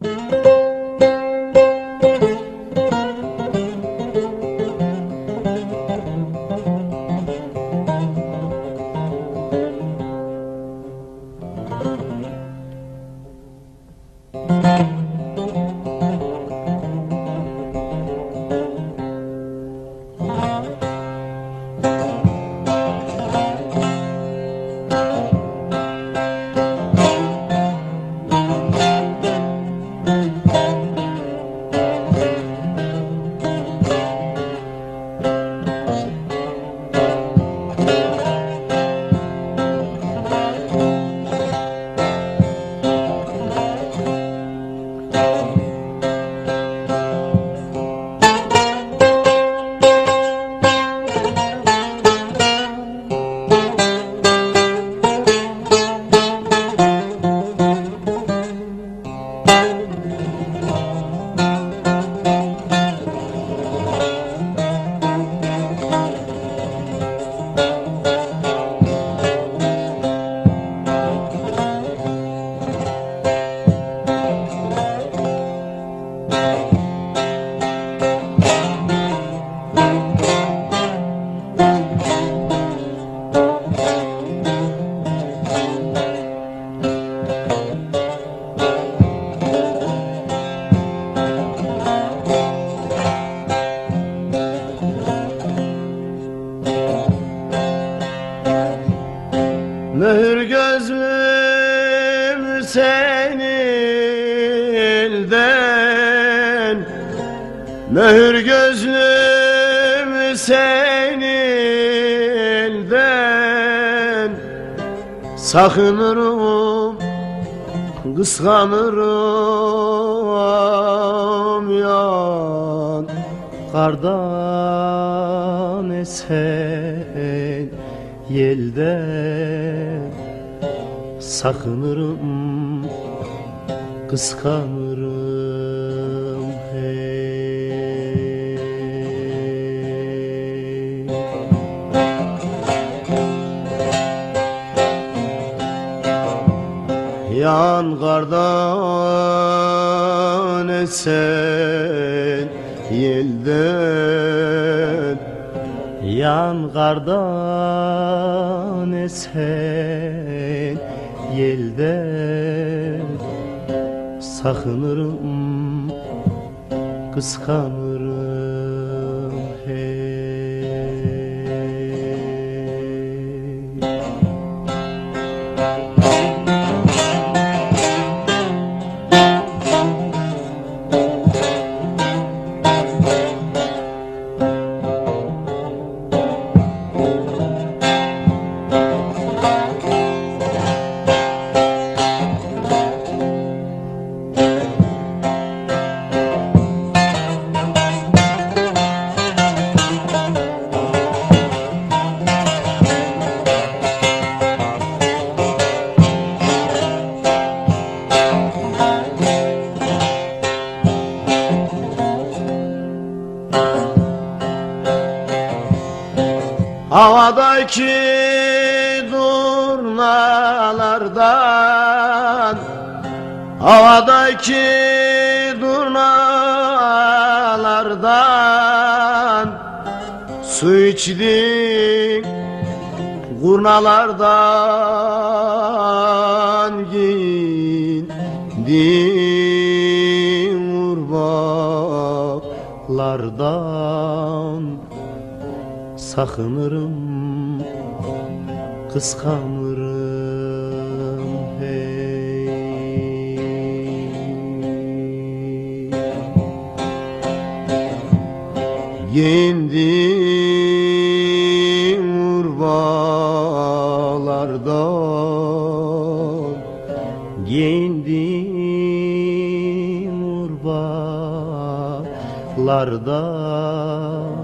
Mühür gözlüm senin elden, mühür gözlüm senin elden. Sakınırım, kıskanırım yan kardan esen yelden. Sakınırım, kıskanırım hey. Yan kardan esen yelden, yan kardan esen yelden. Sakınırım, kıskanırım hey. Havadaki durnalardan, havadaki durnalardan su içtin, kurnalardan giyindin, urbaklardan. Sakınırım, kıskanırım hey. Giyindim urbalardan, giyindim urbalardan.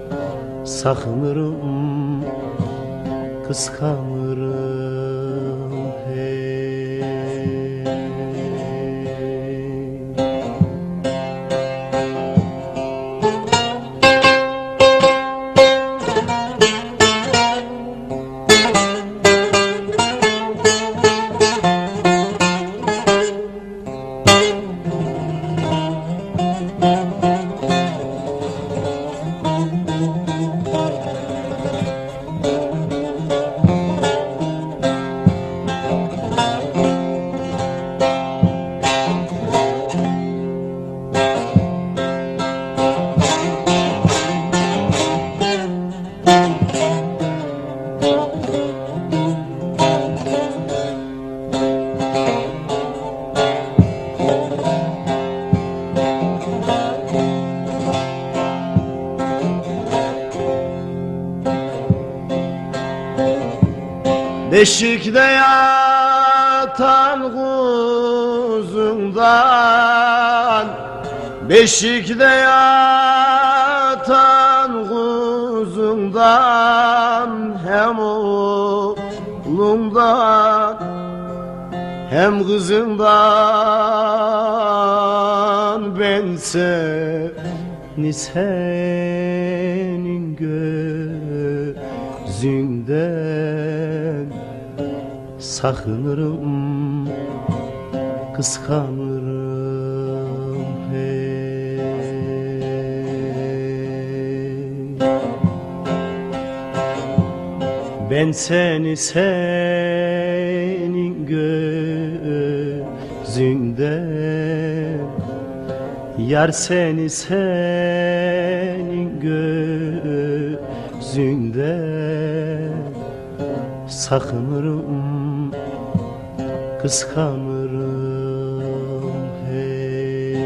Sakınırım, kıskanırım hey. Beşikte yatan kuzundan, beşikte yatan kuzundan, hem oğlundan hem kızından ben seni senin gözünden sakınırım, kıskanırım hey. Ben seni senin gözünden, yar seni senin gözünden sakınırım, kıskanırım hey.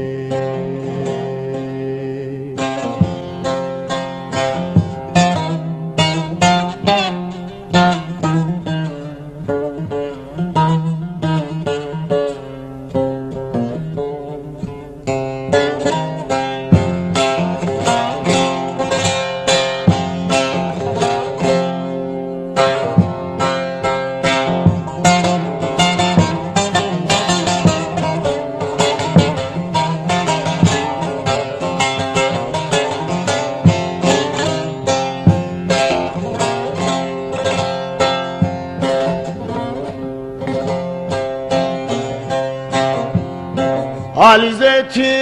Alizeti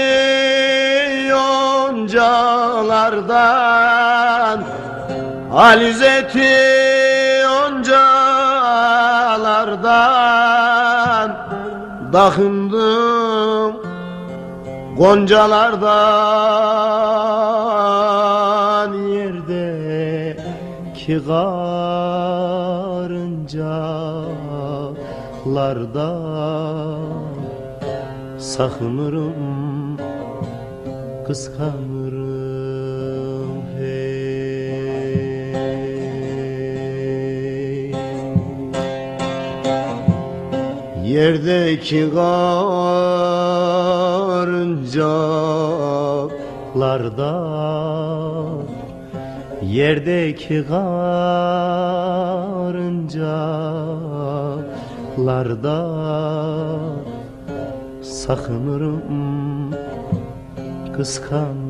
yoncalardan, alizeti yoncalardan, dakındım goncalardan, yerdeki karıncalardan sakınırım, kıskanırım hey. Yerdeki karıncalardan, yerdeki karıncalardan sakınırım, kıskanırım.